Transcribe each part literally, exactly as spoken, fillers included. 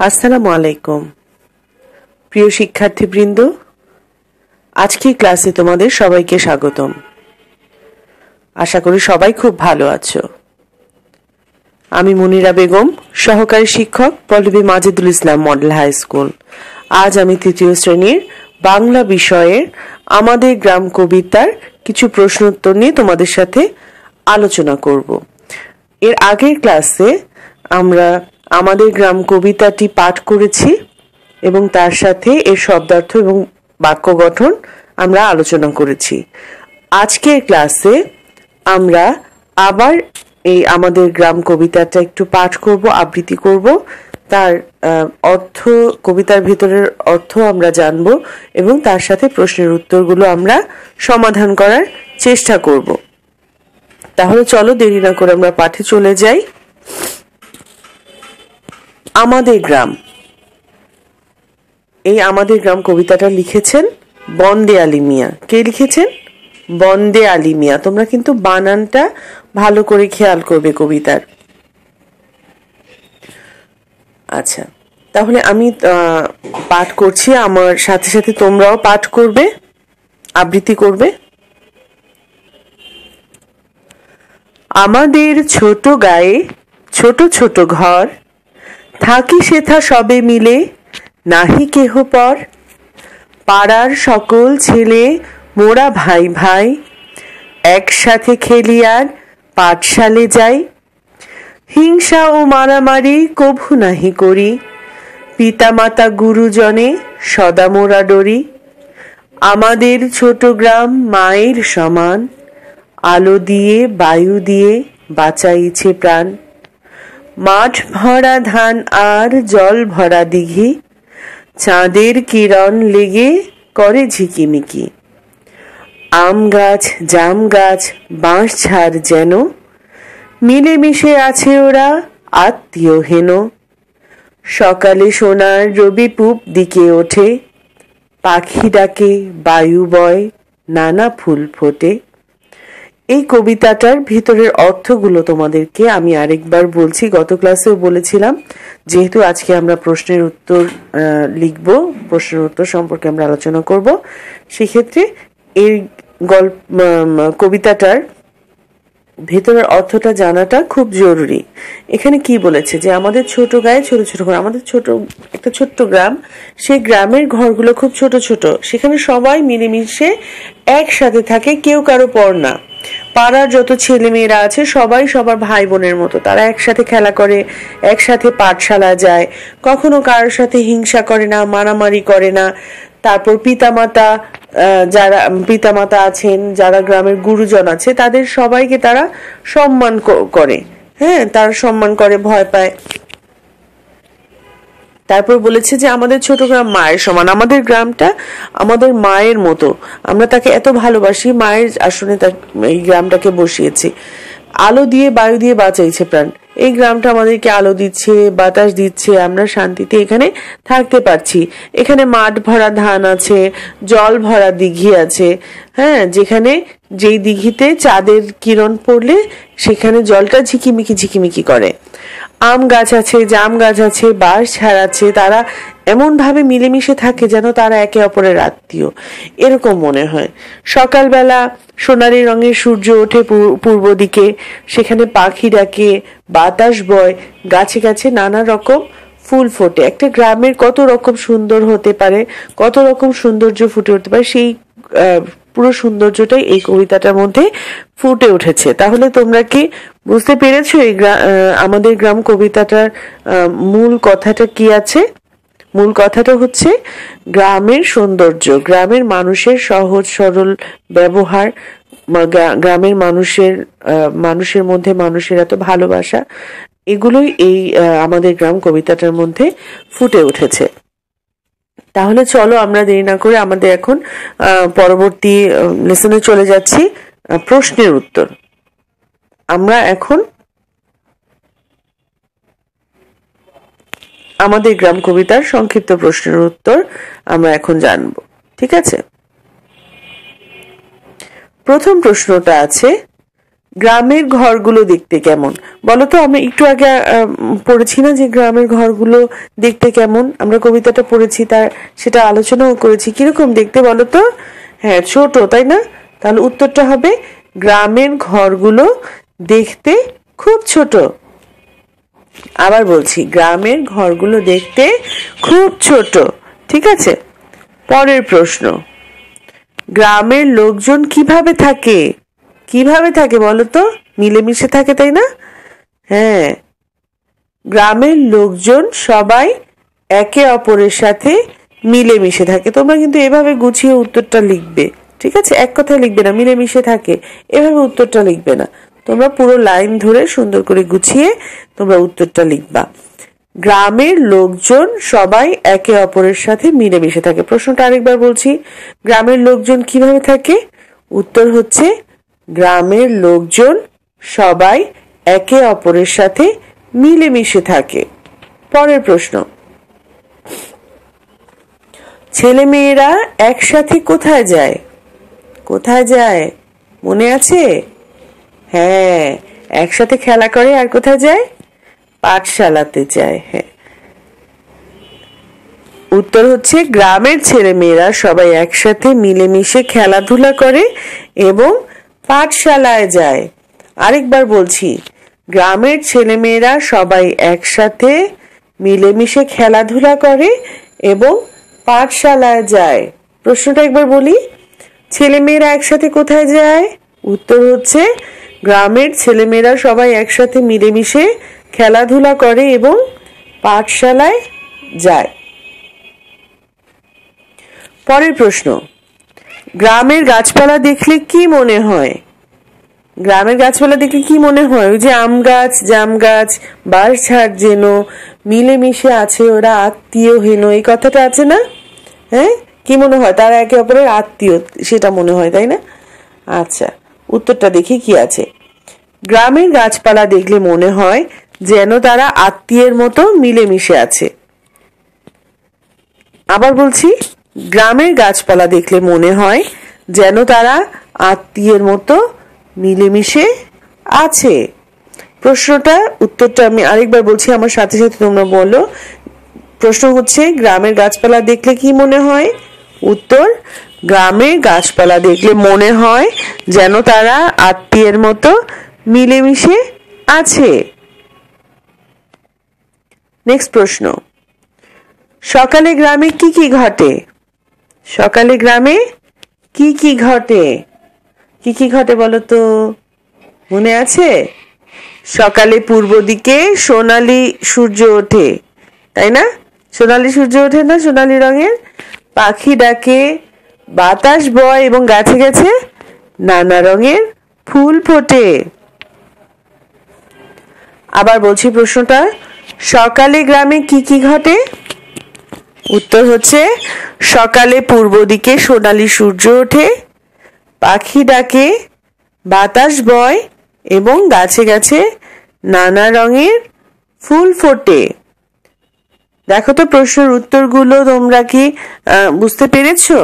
আসসালামু আলাইকুম প্রিয় শিক্ষার্থীবৃন্দ, আজকের ক্লাসে তোমাদের সবাইকে স্বাগতম। আশা করি সবাই খুব ভালো আছো। আমি মুনিরা বেগম, সহকারী শিক্ষক, Pallabi Majedul Islam model high school. আজ আমি তৃতীয় শ্রেণীর বাংলা বিষয়ের আমাদের গ্রাম কবিতার কিছু প্রশ্ন উত্তর নিয়ে তোমাদের সাথে আলোচনা করব। এর আগের ক্লাসে আমরা আমাদের গ্রাম কবিতাটি পাঠ করেছি এবং তার সাথে এর শব্দার্থ এবং বাক্য গঠন আমরা আলোচনা করেছি। আজকের ক্লাসে আমরা আবার এই আমাদের গ্রাম কবিতাটা একটু পাঠ করব, আবৃত্তি করব, তার অর্থ, কবিতার ভিতরের অর্থ আমরা জানব এবং তার সাথে প্রশ্নের উত্তরগুলো আমরা সমাধান করার চেষ্টা করব। তাহলে চলো দেরি না করে আমরা পাঠে চলে যাই। আমাদের গ্রাম, এই আমাদের গ্রাম কবিতাটা লিখেছেন বন্দে আলী মিয়া। কে লিখেছেন? বন্দে আলী মিয়া। তোমরা কিন্তু বানানটা ভালো করে খেয়াল করবে কবিতার। আচ্ছা, তাহলে আমি পাঠ করছি, আমার সাথে সাথে তোমরাও পাঠ করবে, আবৃত্তি করবে। আমাদের ছোট গায়ে ছোট ছোট ঘর, থাকি সেথা সবে মিলে, নাহি কেহ পর। পাড়ার সকল ছেলে মোরা ভাই ভাই, একসাথে খেলি আর পাঠশালে যাই। হিংসা ও মারামারি কভু নাহি করি, পিতামাতা গুরুজনে সদা মোরা ডরি। আমাদের ছোট গ্রাম মায়ের সমান, আলো দিয়ে বায়ু দিয়ে বাঁচাইছে প্রাণ। মাঠ ভরা ধান আর জল ভরা দিঘি, চাঁদের কিরণ লেগে করে ঝিকিমিকি। আম গাছ জাম গাছ বাঁশ ঝাড় যেন, মিলেমিশে আছে ওরা আত্মীয় হেন। সকালে সোনার রবি পূব দিকে ওঠে, পাখি ডাকে বায়ু বয় নানা ফুল ফোটে। এই কবিতাটার ভিতরের অর্থগুলো তোমাদেরকে আমি আরেকবার বলছি, গত ক্লাসেও বলেছিলাম। যেহেতু আজকে আমরা প্রশ্নের উত্তর লিখব, প্রশ্নের উত্তর সম্পর্কে আমরা আলোচনা করব, সেক্ষেত্রে এই গল্প কবিতাটার ভেতরের অর্থটা জানাটা খুব জরুরি। এখানে কি বলেছে যে আমাদের ছোট গায়ে ছোট ছোট ঘর, আমাদের ছোট একটা ছোট্ট গ্রাম, সেই গ্রামের ঘরগুলো খুব ছোট ছোট, সেখানে সবাই মিলেমিশে একসাথে থাকে, কেউ কারো পর না। পাড়ার যত ছেলে মেয়েরা আছে সবাই সবার ভাই বোনের মতো, তারা একসাথে খেলা করে, একসাথে পাঠশালা যায়, কখনো কারোর সাথে হিংসা করে না, মারামারি করে না। তারপর পিতামাতা, যারা পিতামাতা আছেন, যারা গ্রামের গুরুজন আছে, তাদের সবাইকে তারা সম্মান করে, হ্যাঁ তারা সম্মান করে, ভয় পায়। তারপর বলেছে যে আমাদের ছোট গ্রাম মায়ের সমান, আমাদের গ্রামটা আমাদের মায়ের মতো, আমরা তাকে এত ভালোবাসি, মায়ের আসনে এই গ্রামটাকে বসিয়েছি। আলো দিয়ে বায়ু দিয়ে বাঁচাইছে প্রাণ, এই গ্রামটা আমাদেরকে আলো দিচ্ছে, বাতাস দিচ্ছে, আমরা শান্তিতে এখানে থাকতে পারছি। এখানে মাঠ ভরা ধান আছে, জল ভরা দিঘি আছে, হ্যাঁ যেখানে যেই দিঘিতে চাঁদের কিরণ পড়লে সেখানে জলটা ঝিকিমিকি ঝিকিমিকি করে। আম গাছ আছে, জাম গাছ আছে, বাঁশ ঝাড় আছে, তারা এমন ভাবে মিলেমিশে থাকে যেন তারা একে অপরের আত্মীয়, এরকম মনে হয়। সকালবেলা সোনালি রঙের সূর্য ওঠে পূর্ব দিকে, সেখানে পাখি ডাকে, বাতাস বয়, গাছে গাছে নানা রকম ফুল ফোটে। একটা গ্রামের কত রকম সুন্দর হতে পারে, কত রকম সৌন্দর্য ফুটে উঠতে পারে, সেই পুরো সৌন্দর্যটাই এই কবিতাটার মধ্যে ফুটে উঠেছে। তাহলে তোমরা কি বুঝতে পেরেছো এই আমাদের গ্রাম কবিতাটার মূল কথাটা কি আছে? মূল কথাটা হচ্ছে গ্রামের সৌন্দর্য, গ্রামের মানুষের সহজ সরল ব্যবহার, গ্রামের মানুষের মানুষের মধ্যে মানুষের এত ভালোবাসা, এগুলোই এই আমাদের গ্রাম কবিতাটার মধ্যে ফুটে উঠেছে। তাহলে চলো আমরা দেরি না করে আমাদের এখন পরবর্তী লেসনে চলে যাচ্ছি, প্রশ্নের উত্তর। আমরা এখন আমাদের গ্রাম কবিতার সংক্ষিপ্ত প্রশ্নের উত্তর আমরা এখন জানব, ঠিক আছে? প্রথম প্রশ্নটা আছে, গ্রামের ঘরগুলো দেখতে কেমন বলো তো? আমরা একটু আগে পড়েছি না যে গ্রামের ঘরগুলো দেখতে কেমন, আমরা কবিতাটা পড়েছি, তার সেটা আলোচনাও করেছি। কিরকম দেখতে বলো তো? হ্যাঁ, ছোট, তাই না? তাহলে উত্তরটা হবে গ্রামের ঘরগুলো দেখতে খুব ছোট। আবার বলছি, গ্রামের ঘরগুলো দেখতে খুব ছোট। ঠিক আছে, পরের প্রশ্ন, গ্রামের লোকজন কিভাবে থাকে? কিভাবে থাকে বলো তো? মিলেমিশে থাকে, তাই না? হ্যাঁ, গ্রামের লোকজন সবাই একে অপরের সাথে মিলেমিশে থাকে। তোমরা কিন্তু এভাবে গুছিয়ে উত্তরটা লিখবে, ঠিক আছে? এক কথায় লিখবে না, মিলেমিশে থাকে এভাবে উত্তরটা লিখবে না। তোমরা পুরো লাইন ধরে সুন্দর করে গুছিয়ে তোমরা উত্তরটা লিখবা। গ্রামের লোকজন সবাই একে অপরের সাথে মিলেমিশে থাকে। প্রশ্নটা আরেকবার বলছি, গ্রামের লোকজন কিভাবে থাকে? উত্তর হচ্ছে গ্রামের লোকজন সবাই একে অপরের সাথে মিলেমিশে থাকে। পরের প্রশ্ন, ছেলে মেয়েরা একসাথে কোথায় যায়? কোথায় যায় মনে আছে? হ্যাঁ, একসাথে খেলা করে। আর কোথায় যায়? পাঠশালাতে যায়। হ্যাঁ, উত্তর হচ্ছে গ্রামের ছেলে মেয়েরা সবাই একসাথে মিলেমিশে খেলাধুলা করে এবং পাঠশালায় যায়। আরেকবার বলছি, গ্রামের ছেলে মেয়েরা সবাই একসাথে মিলেমিশে খেলাধুলা করে এবং পাঠশালায় যায়। প্রশ্নটা একবার বলি, ছেলে মেয়েরা একসাথে কোথায় যায়? উত্তর হচ্ছে গ্রামের ছেলে মেয়েরা সবাই একসাথে মিলেমিশে খেলাধুলা করে এবং পাঠশালায় যায়। পরের প্রশ্ন, গ্রামের গাছপালা দেখলে কি মনে হয়? গ্রামের গাছপালা দেখলে কি মনে হয়? ওই যে আম গাছ, জাম গাছ, বাঁশঝাড় যেন মিলেমিশে আছে, ওরা আত্মীয় হেন, এই কথাটা আছে না? হ্যাঁ, কি মনে হয়? তারা একে অপরের আত্মীয়, সেটা মনে হয়, তাই না? আচ্ছা, উত্তরটা দেখি কি আছে। গ্রামের গাছপালা দেখলে মনে হয় যেন তারা আত্মীয়ের মতো মিলেমিশে আছে। আবার বলছি, গ্রামের গাছপালা দেখলে মনে হয় যেন তারা আত্মীয়ের মতো মিলেমিশে আছে। প্রশ্নটা, উত্তরটা আমি আরেকবার বলছি, আমার সাথে সাথে তোমরা বলো। প্রশ্ন হচ্ছে, গ্রামের গাছপালা দেখলে কি মনে হয়? উত্তর, গ্রামের গাছপালা দেখলে মনে হয় যেন তারা আত্মীয়ের মতো মিলেমিশে আছে। নেক্সট প্রশ্ন, সকালে গ্রামে কি কি ঘটে? সকালে গ্রামে কি কি ঘটে? কি কি ঘটে বলো তো? মনে আছে? সকালে পূর্ব দিকে সোনালি সূর্য ওঠে, তাই না? সোনালি সূর্য ওঠে না, সোনালি রঙের? পাখি ডাকে, বাতাস বয় এবং গাছে গাছে নানা রঙের ফুল ফোটে। আবার বলছি প্রশ্নটা, সকালে গ্রামে কি কি ঘটে? উত্তর হচ্ছে সকালে পূর্ব দিকে সোনালি সূর্য ওঠে, পাখি ডাকে, বাতাস বয় এবং গাছে গাছে নানা রঙের ফুল ফোটে। দেখো তো প্রশ্নের উত্তরগুলো তোমরা কি বুঝতে পেরেছো?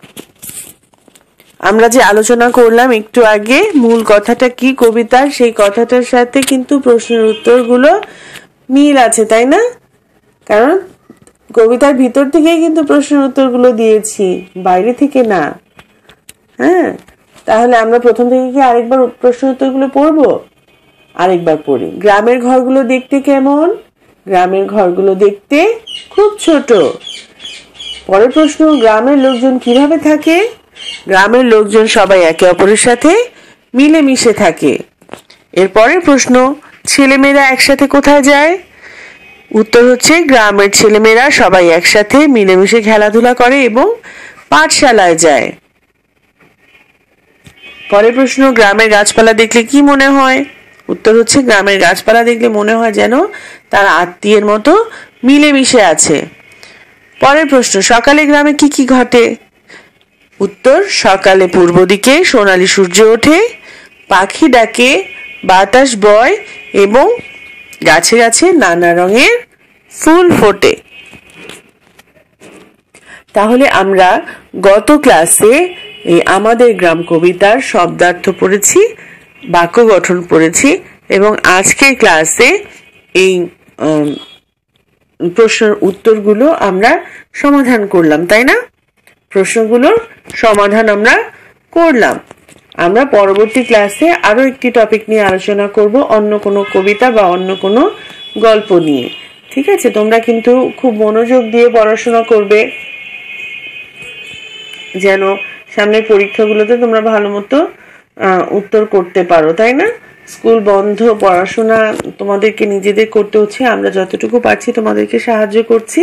আমরা যে আলোচনা করলাম একটু আগে, মূল কথাটা কি কবিতার, সেই কথাটার সাথে কিন্তু প্রশ্নের উত্তরগুলো মিল আছে, তাই না? কারণ কবিতার ভিতর থেকে কিন্তু প্রশ্নের উত্তরগুলো দিয়েছি, বাইরে থেকে না। হ্যাঁ, তাহলে আমরা প্রথম থেকে কি আরেকবার প্রশ্নের উত্তরগুলো পড়বো? আরেকবার পড়ি। গ্রামের ঘরগুলো দেখতে কেমন? গ্রামের ঘরগুলো দেখতে খুব ছোট। পরের প্রশ্ন, গ্রামের লোকজন কিভাবে থাকে? গ্রামের লোকজন সবাই একে অপরের সাথে মিলেমিশে থাকে। এর পরের প্রশ্ন, ছেলেমেয়েরা একসাথে কোথায় যায়? উত্তর হচ্ছে গ্রামের ছেলেমেয়েরা সবাই একসাথে মিলেমিশে খেলাধুলা করে এবং পাঠশালায় যায়। পরের প্রশ্ন, গ্রামের গাছপালা দেখলে কি মনে হয়? উত্তর হচ্ছে গ্রামের গাছপালা দেখলে মনে হয় যেন তার আত্মীয়ের মতো মিলেমিশে আছে। পরের প্রশ্ন, সকালে গ্রামে কি কি ঘটে? উত্তর, সকালে পূর্ব দিকে সোনালি সূর্য ওঠে, পাখি ডাকে, বাতাস বয় এবং গাছে গাছে নানা রঙের ফুল ফোটে। তাহলে আমরা গত ক্লাসে এই আমাদের গ্রাম কবিতার শব্দার্থ পড়েছি, বাক্য গঠন পড়েছি এবং আজকের ক্লাসে এই প্রশ্নের উত্তরগুলো আমরা সমাধান করলাম, তাই না? প্রশ্নগুলোর সমাধান আমরা করলাম। আমরা পরবর্তী ক্লাসে আরো একটি টপিক নিয়ে আলোচনা করব, অন্য কোনো কবিতা বা অন্য কোনো গল্প নিয়ে। ঠিক আছে, তোমরা কিন্তু খুব মনোযোগ দিয়ে পড়াশোনা করবে যেন সামনের পরীক্ষাগুলোতে তোমরা ভালো মতো উত্তর করতে পারো, তাই না? স্কুল বন্ধ, পড়াশোনা তোমাদেরকে নিজেদের করতে হচ্ছে, আমরা যতটুকু পারছি তোমাদেরকে সাহায্য করছি।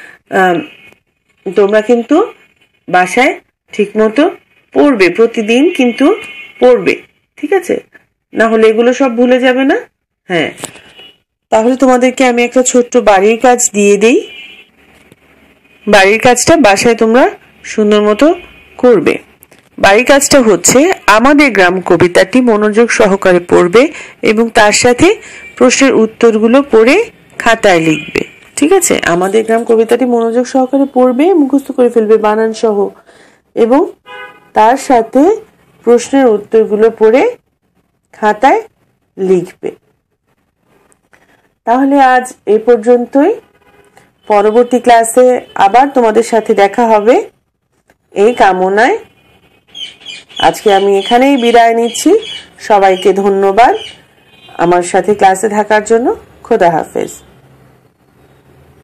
তোমরা কিন্তু বাসায় ঠিক মতো পড়বে, প্রতিদিন কিন্তু পড়বে, ঠিক আছে? না হলে এগুলো সব ভুলে যাবে না। হ্যাঁ, তাহলে তোমাদেরকে আমি একটা ছোট্ট বাড়ির কাজ দিয়ে দেই। বাড়ির কাজটা বাসায় তোমরা সুন্দর মতো করবে। বাড়ির কাজটা হচ্ছে আমাদের গ্রাম কবিতাটি মনোযোগ সহকারে পড়বে এবং তার সাথে প্রশ্নের উত্তরগুলো পড়ে খাতায় লিখবে। ঠিক আছে, আমাদের গ্রাম কবিতাটি মনোযোগ সহকারে পড়বে, মুখস্থ করে ফেলবে বানান সহ, এবং তার সাথে প্রশ্নের উত্তরগুলো পড়ে খাতায় লিখবে। তাহলে আজ এ পর্যন্তই। পরবর্তী ক্লাসে আবার তোমাদের সাথে দেখা হবে এই কামনায় আজকে আমি এখানেই বিদায় নিচ্ছি। সবাইকে ধন্যবাদ আমার সাথে ক্লাসে থাকার জন্য। খোদা হাফেজ।